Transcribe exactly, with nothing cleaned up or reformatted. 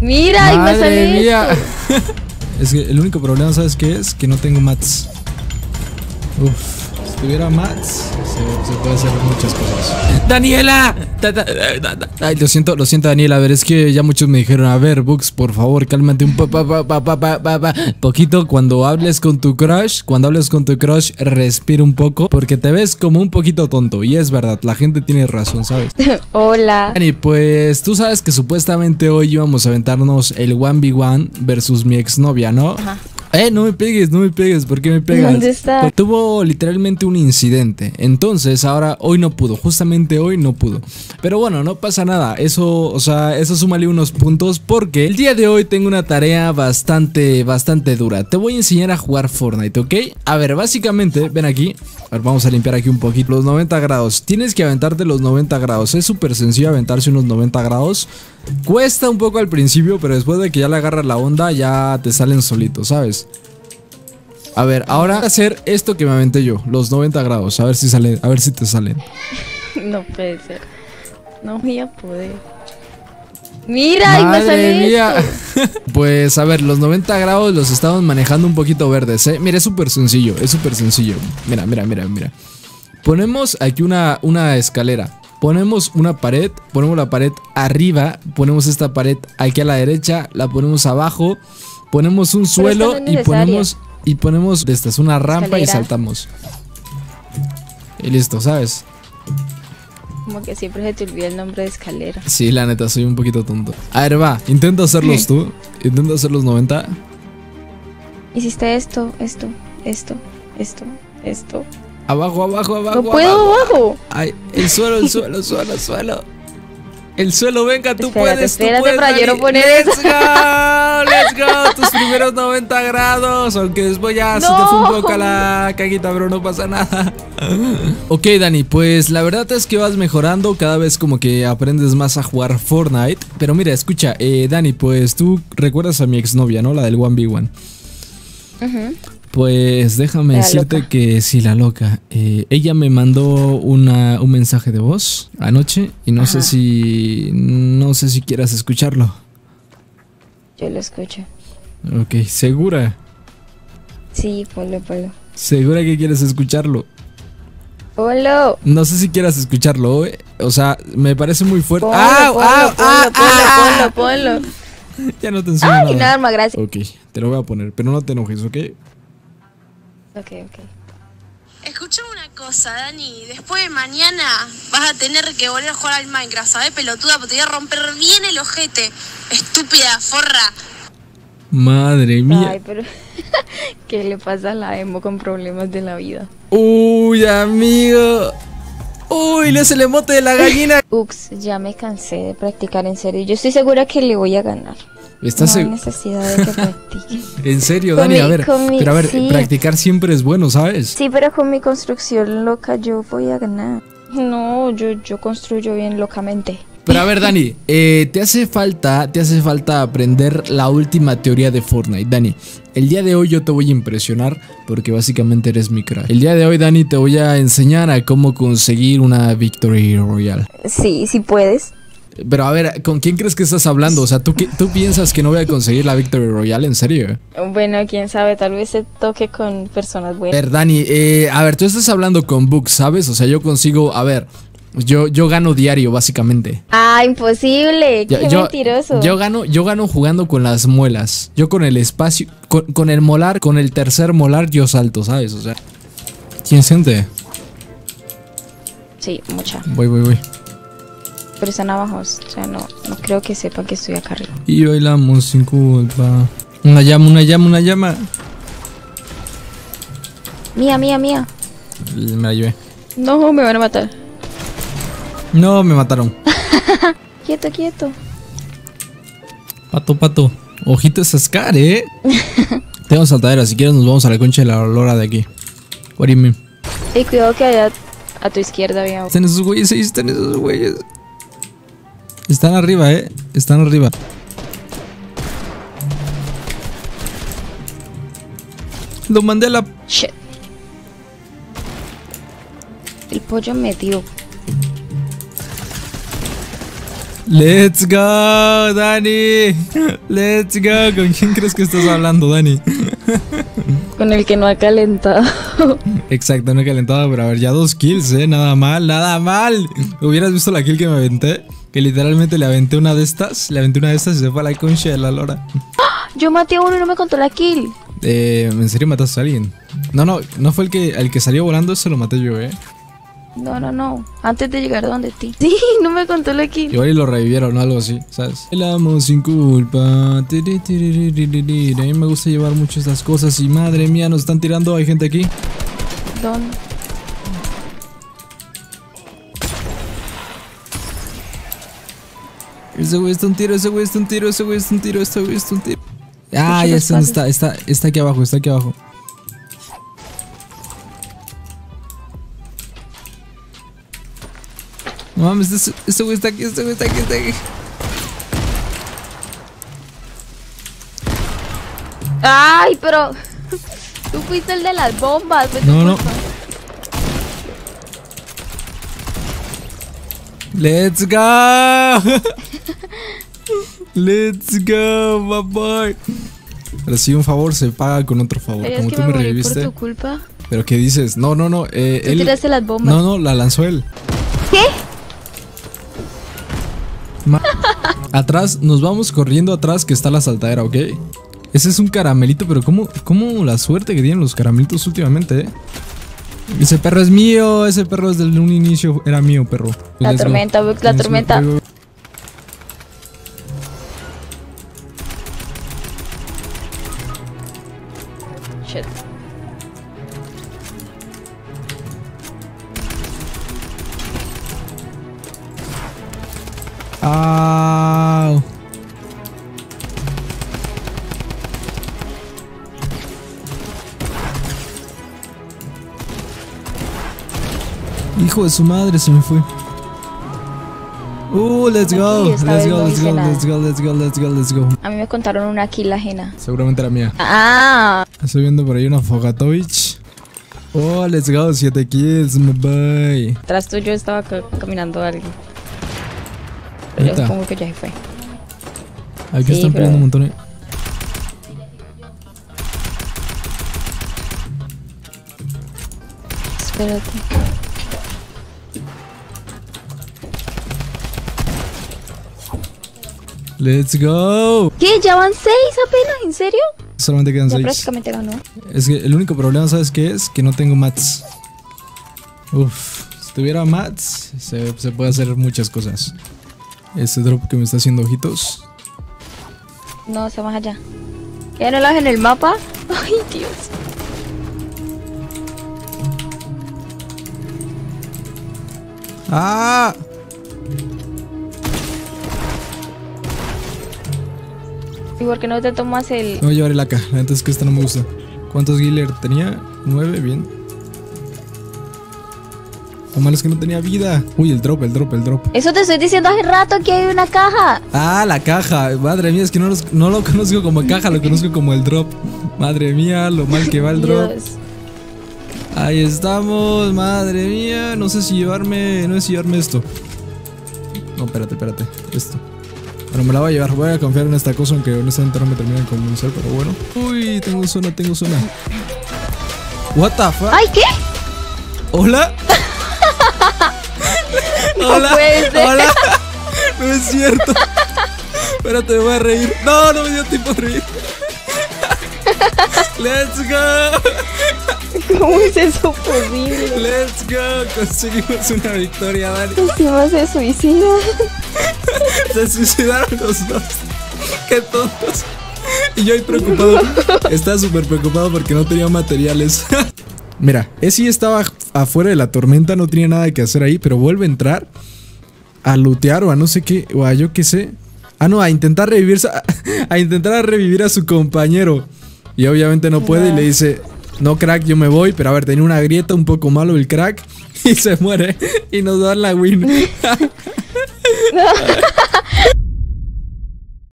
Mira, y me sale mía. esto. Es que el único problema, ¿sabes qué es? Que no tengo mats. Uf. Si tuviera mats, se, se puede hacer muchas cosas. ¡Daniela! Da, da, da, da. Ay, lo siento, lo siento, Daniela. A ver, es que ya muchos me dijeron, a ver, Bugs, por favor, cálmate un po, pa, pa, pa, pa, pa, pa, pa. poquito. Cuando hables con tu crush, cuando hables con tu crush, respira un poco, porque te ves como un poquito tonto. Y es verdad, la gente tiene razón, ¿sabes? Hola. Dani, pues tú sabes que supuestamente hoy íbamos a aventarnos el uno ve uno versus mi exnovia, ¿no? Ajá. Eh, no me pegues, no me pegues, ¿por qué me pegas? ¿Dónde está? Tuvo literalmente un incidente, entonces ahora hoy no pudo, justamente hoy no pudo. Pero bueno, no pasa nada, eso, o sea, eso súmale unos puntos porque el día de hoy tengo una tarea bastante, bastante dura. Te voy a enseñar a jugar Fortnite, ¿ok? A ver, básicamente, ven aquí, a ver, vamos a limpiar aquí un poquito. Los noventa grados, tienes que aventarte los noventa grados, es súper sencillo aventarse unos noventa grados. Cuesta un poco al principio, pero después de que ya le agarras la onda, ya te salen solitos, ¿sabes? A ver, ahora voy a hacer esto que me aventé yo, los noventa grados, a ver si sale, a ver si te salen. No puede ser. No voy a poder. Mira, y me Madre sale mía. esto. Pues a ver, los noventa grados los estamos manejando un poquito verdes, ¿eh? Mira, es súper sencillo, es súper sencillo. Mira, mira, mira, mira. Ponemos aquí una, una escalera. Ponemos una pared, ponemos la pared arriba, ponemos esta pared aquí a la derecha, la ponemos abajo, ponemos un suelo no es y ponemos y ponemos esta es una rampa Escalera. y saltamos. Y listo, ¿sabes? Como que siempre se te olvida el nombre de escalera. Sí, la neta, soy un poquito tonto. A ver, va, intenta hacerlos tú. Intenta hacer los noventa. Hiciste esto, esto, esto, esto, esto. Abajo, abajo, abajo. No puedo abajo. abajo. Ay, el suelo, el suelo, el suelo, el suelo. El suelo, venga, tú Espérate, puedes, tú espérate puedes, para yo no Dani. poner Let's eso. go, let's go, tus primeros noventa grados, aunque después ya se te No. fue un poco la caguita, pero no pasa nada. Ok, Dani, pues la verdad es que vas mejorando, cada vez como que aprendes más a jugar Fortnite. Pero mira, escucha, eh, Dani, pues tú recuerdas a mi exnovia, ¿no? La del uno ve uno. Uh-huh. Pues déjame La decirte loca. que sí, la loca. Eh, ella me mandó una, un mensaje de voz anoche y no Ajá. sé si no sé si quieras escucharlo. Yo lo escucho. Ok, segura, Sí, ponlo, ponlo. segura que quieres escucharlo. Ponlo. No sé si quieras escucharlo, eh. O sea, me parece muy fuerte. Ponlo, ¡Au, ponlo, au, ponlo, au, ponlo, au! ponlo, ponlo. Ya no te enseño Ay, nada. una arma, gracias. Ok, te lo voy a poner, pero no te enojes, ¿ok? Ok, ok. Escuchame una cosa, Dani. Después de mañana vas a tener que volver a jugar al Minecraft, ¿sabes, pelotuda? Porque te voy a romper bien el ojete. Estúpida, forra. Madre mía. Ay, pero ¿qué le pasa a la emo con problemas de la vida? Uy, amigo. Uy, le hace el emote de la gallina. Ux, ya me cansé de practicar en serio. Yo estoy segura que le voy a ganar. ¿Estás No hay seg- necesidad de que practique. En serio, Con Dani, mi- a ver, con mi- pero a ver, sí. practicar siempre es bueno, ¿sabes? Sí, pero con mi construcción loca yo voy a ganar. No, yo, yo construyo bien locamente. Pero a ver, Dani, eh, te hace falta, te hace falta aprender la última teoría de Fortnite, Dani. El día de hoy yo te voy a impresionar porque básicamente eres mi crack. El día de hoy, Dani, te voy a enseñar a cómo conseguir una Victory Royale. Sí, sí puedes. Pero a ver, ¿con quién crees que estás hablando? O sea, ¿tú, qué- tú piensas que no voy a conseguir la Victory Royale? ¿En serio? Bueno, quién sabe, tal vez se toque con personas A buenas. ver, Dani, eh, a ver, tú estás hablando con Bugs, ¿sabes? O sea, yo consigo, a ver, yo, yo gano diario, básicamente. Ah, imposible, Yo, qué yo- mentiroso. yo gano, yo gano jugando con las muelas. Yo con el espacio, con, con el molar, con el tercer molar, yo salto, ¿sabes? O sea, ¿quién siente? Sí, mucha. Voy, voy, voy. Pero están abajo, o sea, no, no creo que sepan que estoy acá arriba. Y bailamos sin culpa. Una llama, una llama, una llama. Mía, mía, mía. Me la llevé. No, me van a matar. No, me mataron. Quieto, quieto. Pato, pato. Ojito es Scar, ¿eh? Tengo saltadera, si quieres nos vamos a la concha de la lora de aquí. What do you mean? Y cuidado que allá a tu izquierda había... Están esos güeyes, ahí están esos güeyes. Están arriba, eh. Están arriba. Lo mandé a la... Shit. El pollo me dio. Let's go, Dani. Let's go. ¿Con quién crees que estás hablando, Dani? Con el que no ha calentado. Exacto, no he calentado, pero a ver, ya dos kills, eh. Nada mal, nada mal. ¿Hubieras visto la kill que me aventé? Que literalmente le aventé una de estas. Le aventé una de estas y se fue a la concha de la lora. Yo maté a uno y no me contó la kill. Eh, ¿en serio mataste a alguien? No, no, no fue el que, el que salió volando, ese lo maté yo, eh. No, no, no. Antes de llegar donde ti. Sí, no me contó la kill. Igual y lo revivieron o algo así, ¿sabes? El amo sin culpa. Tiri, tiri, tiri, tiri. A mí me gusta llevar mucho estas cosas. Y madre mía, nos están tirando. Hay gente aquí. ¿Dónde? Ese güey está un tiro, ese güey está un tiro, ese güey está un tiro, ese güey está un tiro. Ah, Escucho ya los está, pasos. está, está, está aquí abajo, está aquí abajo. No mames, este, este güey está aquí, este güey está aquí, está aquí. Ay, pero tú fuiste el de las bombas. fue tu No, no. culpa. Let's go. Let's go, my boy. Pero si un favor se paga con otro favor. Pero Como es que tú me me morí reviviste. por tu culpa. Pero ¿qué dices? No, no, no. Eh, Tú él... tiraste las bombas. No, no, la lanzó él. ¿Qué? Ma- Atrás, nos vamos corriendo atrás que está la saltadera, ¿ok? Ese es un caramelito, pero ¿cómo, cómo la suerte que tienen los caramelitos últimamente, eh? Ese perro es mío, ese perro desde un inicio era mío, perro. La Let's go. tormenta, Bux, la Let's go, tormenta. go, go. Shit. Au. Hijo de su madre, se me fue. Uh, let's go, Sí, esta let's vez go, no let's hice go, nada. let's go, let's go, let's go, let's go. A mí me contaron una kill ajena. Seguramente era mía. Ah, Estoy viendo por ahí una Fogatovich. Oh, let's go, siete kills, my boy. tras tuyo estaba ca- caminando alguien. Pero yo Neta. supongo que ya se fue. Aquí Sí, están pero- peleando un montón. eh. Espérate. Let's go. ¿Qué? ¿Ya van seis apenas? ¿En serio? Solamente quedan Ya seis. prácticamente ganó. Es que el único problema, ¿sabes qué es? Que no tengo mats. Uf, si tuviera mats, se, se puede hacer muchas cosas. Ese drop que me está haciendo ojitos. No, está más allá. ¿Ya no lo ves en el mapa? Ay, Dios. ¡Ah! ¿Y por qué no te tomas el...? Me voy a llevar el A K. La neta es que esta no me gusta. ¿Cuántos Giller tenía? Nueve, bien. Lo malo es que no tenía vida. Uy, el drop, el drop, el drop. Eso te estoy diciendo hace rato que hay una caja. Ah, la caja. Madre mía, es que no, los- no lo conozco como caja, lo conozco como el drop. Madre mía, lo mal que va el drop. Dios. Ahí estamos, madre mía. No sé si llevarme. No sé si llevarme esto. No, espérate, espérate. Esto. Bueno, me la voy a llevar. Voy a confiar en esta cosa, aunque honestamente no me termina de convencer, pero bueno. Uy, tengo zona, tengo zona. What the fuck? ¡Ay, qué! ¿Hola? No Hola. puede ser. Hola. No es cierto. Espérate, me voy a reír. No, no me dio tiempo de reír. Let's go. ¿Cómo es eso posible? Let's go. Conseguimos una victoria, Dani. Encima se suicida. Se suicidaron los dos. Qué tontos. Y yo ahí preocupado. Estaba súper preocupado porque no tenía materiales. Mira, ese estaba afuera de la tormenta, no tenía nada que hacer ahí, pero vuelve a entrar a lootear o a no sé qué, o a yo qué sé. Ah, no, a intentar revivir a, a intentar a revivir a su compañero. Y obviamente no puede y le dice, no crack, yo me voy, pero a ver, tenía una grieta un poco malo el crack y se muere y nos dan la win.